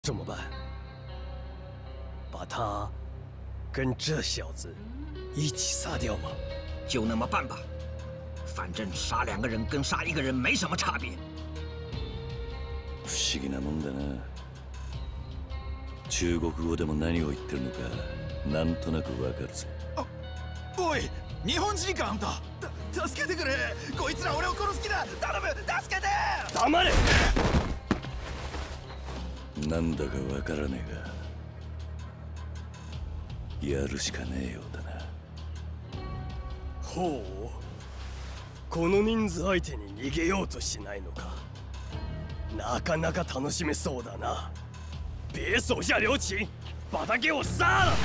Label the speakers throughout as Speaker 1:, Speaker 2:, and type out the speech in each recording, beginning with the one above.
Speaker 1: 怎么办？把他跟这小子一起杀掉吗？
Speaker 2: 就那么办吧，反正杀2个人跟杀1个人没什么差别。
Speaker 3: 不思議なもんだな。中国語でも何を言ってるのかなんとなくわかるぜ。
Speaker 4: おい、日本人かあんた。助けてくれ。こいつら俺を殺す気だ。頼む、助けて。
Speaker 1: 黙れ。
Speaker 3: なんだかわからねえがやるしかねえようだな。
Speaker 1: ほう、この人数相手に逃げようとしないのか。なかなか楽しめそうだな。别手下留情，把他给我杀了！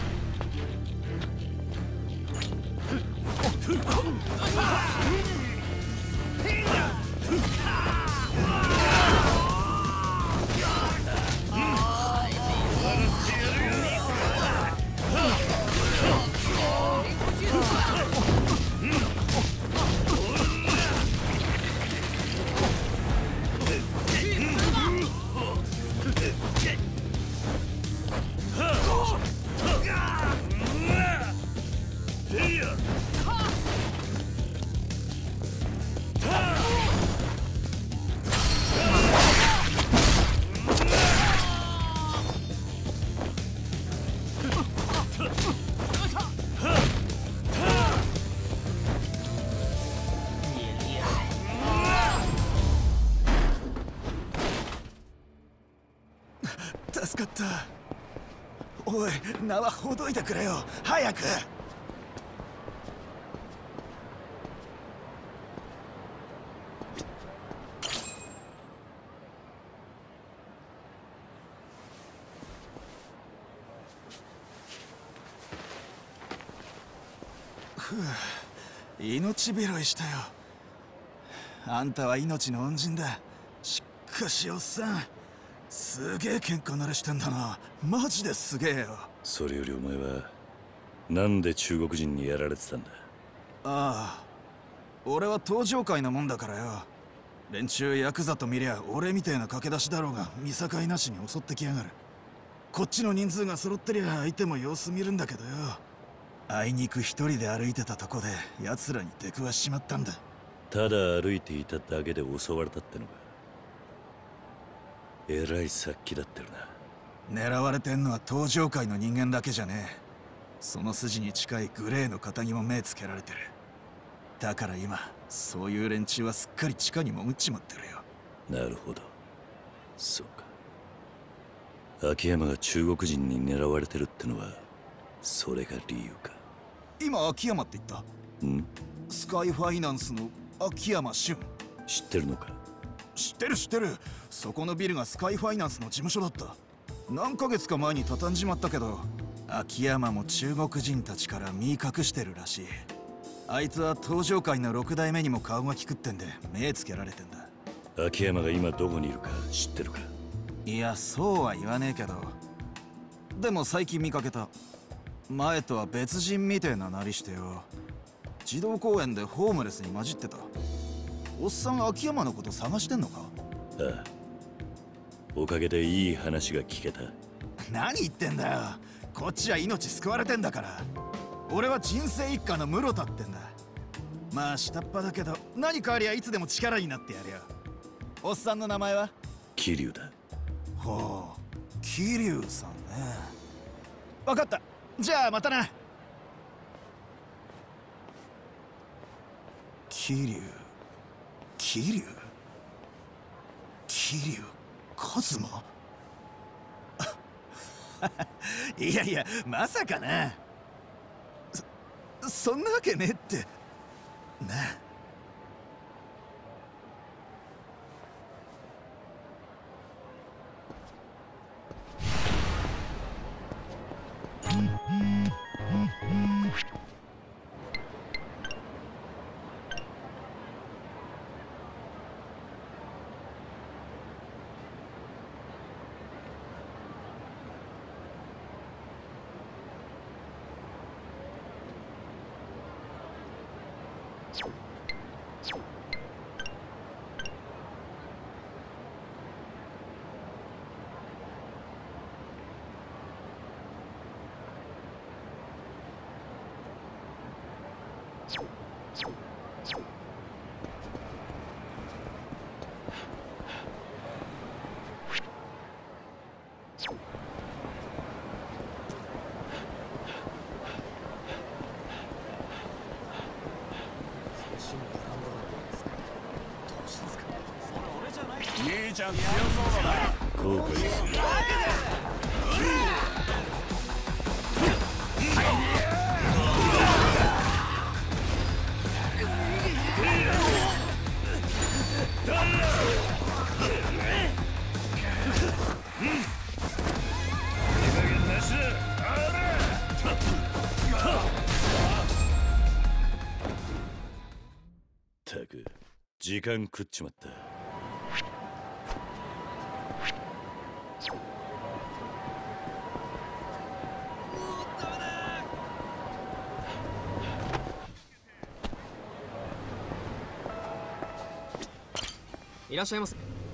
Speaker 4: 助かった。おい、縄ほどいてくれよ、早く。ふう、命拾いしたよ。あんたは命の恩人だ。しかしおっさん、すげえ喧嘩慣れしてんだな。マジですげえよ。
Speaker 3: それよりお前はなんで中国人にやられてたんだ。
Speaker 4: ああ、俺は登場界のもんだからよ。連中ヤクザと見りゃ俺みてえな駆け出しだろうが見境なしに襲ってきやがる。こっちの人数が揃ってりゃ相手も様子見るんだけどよ。あいにく一人で歩いてたとこで奴らに出くわしちまったんだ。
Speaker 3: ただ歩いていただけで襲われたってのか。えらい殺気立ってるな。
Speaker 4: 狙われてんのは登場界の人間だけじゃねえ。その筋に近いグレーの肩にも目つけられてる。だから今そういう連中はすっかり地下に潜っちまってるよ。
Speaker 3: なるほど、そうか。秋山が中国人に狙われてるってのはそれが理由か。
Speaker 4: 今秋山って言った？
Speaker 3: ん？
Speaker 4: スカイファイナンスの秋山俊。
Speaker 3: 知ってるのか？
Speaker 4: 知ってる知ってる。そこのビルがスカイファイナンスの事務所だった。何ヶ月か前に畳んじまったけど、秋山も中国人たちから身隠してるらしい。あいつは登場界の6代目にも顔が利くってんで目つけられてんだ。
Speaker 3: 秋山が今どこにいるか知ってるか？
Speaker 4: いや、そうは言わねえけど、でも最近見かけた。前とは別人みてえななりしてよ。児童公園でホームレスに混じってた。おっさん秋山のこと探してんのか？
Speaker 3: ああ、おかげでいい話が聞けた。
Speaker 4: 何言ってんだよ。こっちは命救われてんだから。俺は人生一家の室田ってんだ。まあ下っ端だけど何かありゃいつでも力になってやるよ。おっさんの名前は？
Speaker 3: 桐生だ。
Speaker 4: ほう、桐生さんね。分かった、じゃあまたな。桐生桐生一馬いやいや、まさかな。そんなわけねえってなあ。
Speaker 5: 兄ちゃん強そうだな。
Speaker 3: 後悔する。ったく時間食っちまった。
Speaker 6: いらっしゃいませ。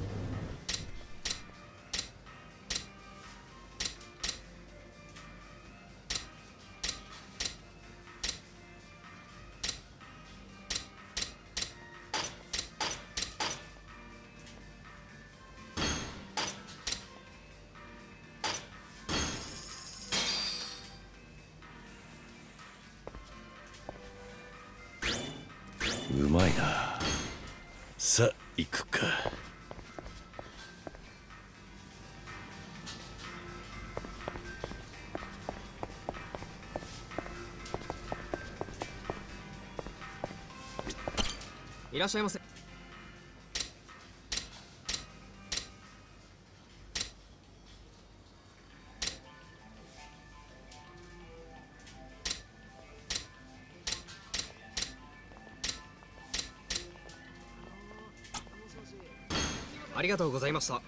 Speaker 3: うまいな。さあ行くか。
Speaker 6: いらっしゃいませ。ありがとうございました。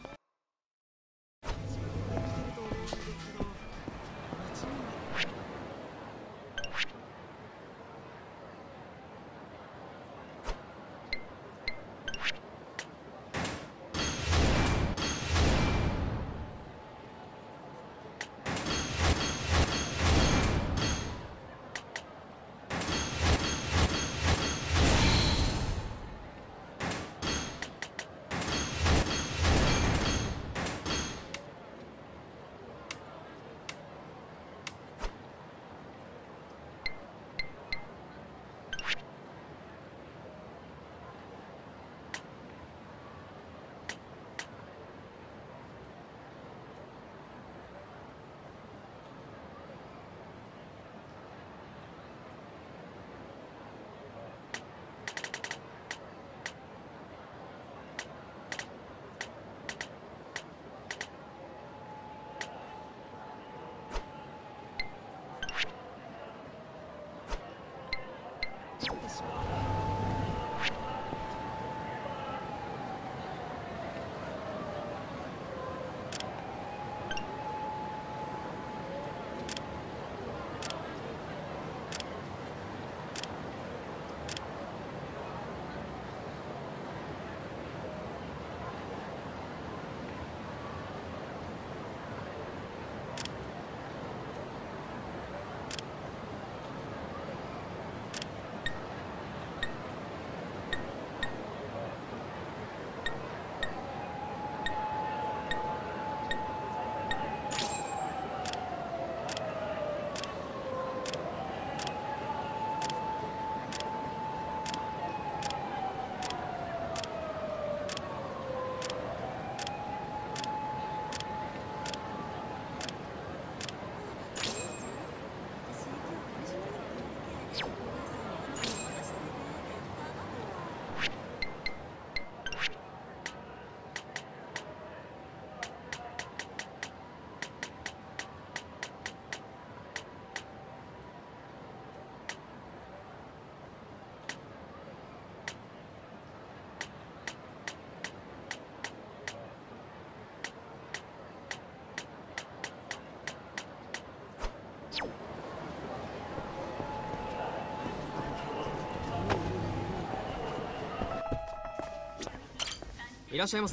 Speaker 6: いらっしゃいませ。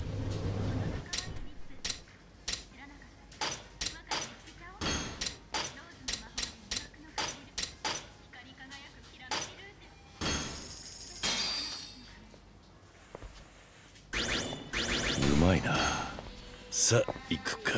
Speaker 3: まいな。さあ行くか。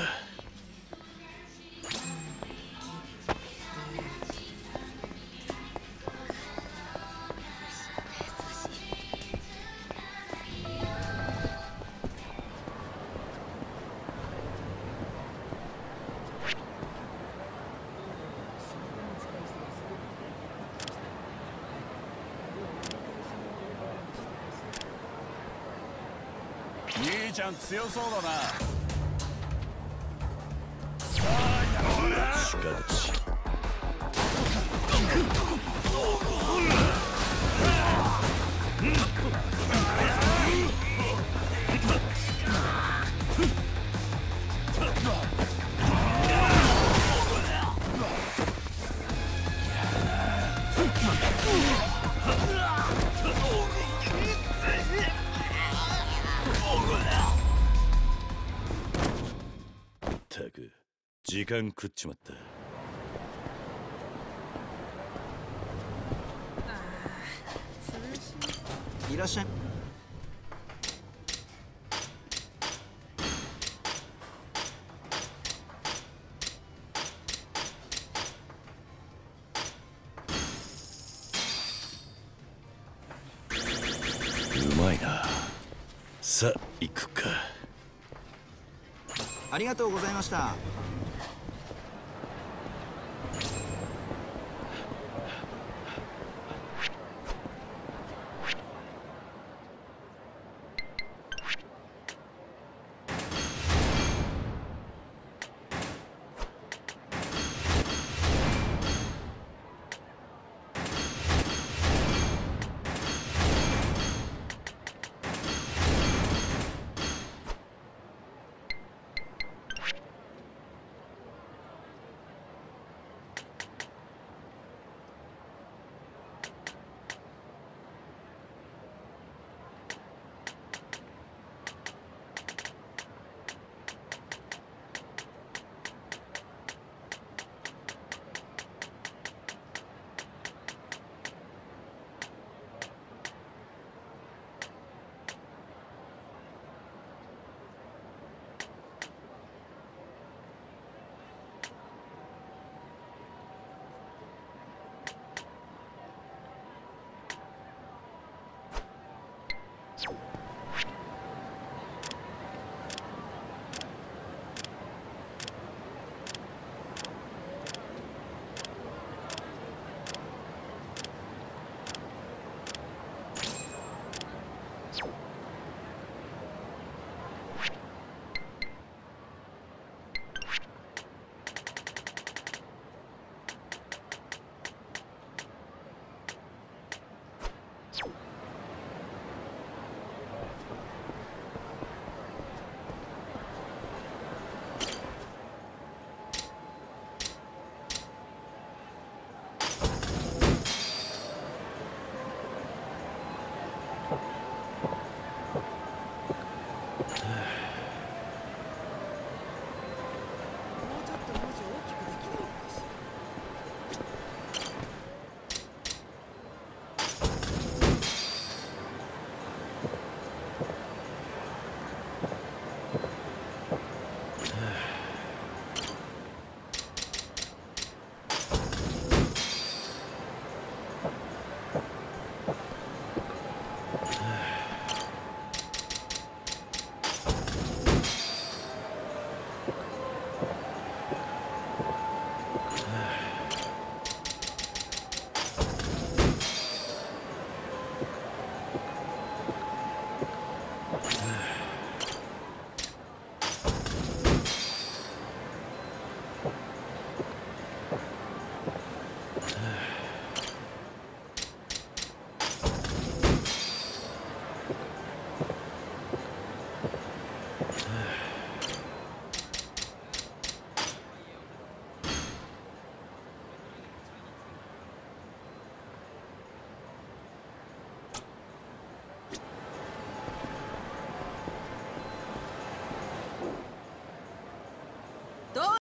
Speaker 5: 兄ちゃん強そうだな。
Speaker 3: しかしったく時間食っちまった。
Speaker 4: いらっしゃい。
Speaker 3: うまいな。さあ行くか。
Speaker 4: ありがとうございました。